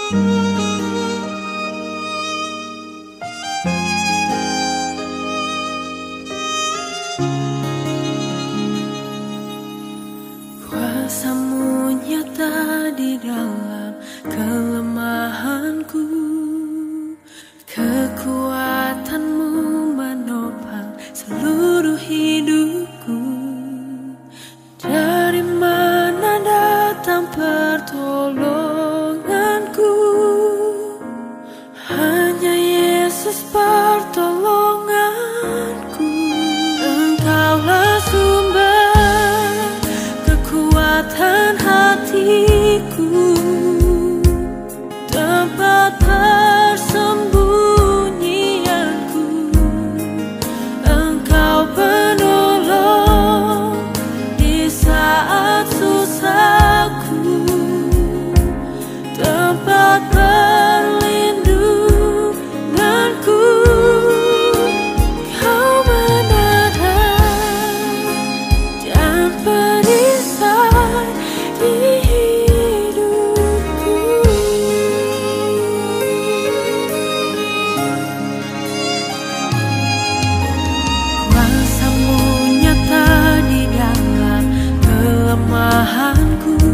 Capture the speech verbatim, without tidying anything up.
Kuasa-Mu nyata di dalam kelemahanku, kekuatan-Mu menopang seluruh hidupku. Dari mana datang pertolonganku? Hanya Yesus pertolonganku. Engkaulah sumber kekuatan hatiku, tempat persembunyianku. Engkau penolong di saat susahku, tempat perlindunganku. Kau menara dan perisai di hidupku. Kuasa-Mu nyata di dalam kelemahanku,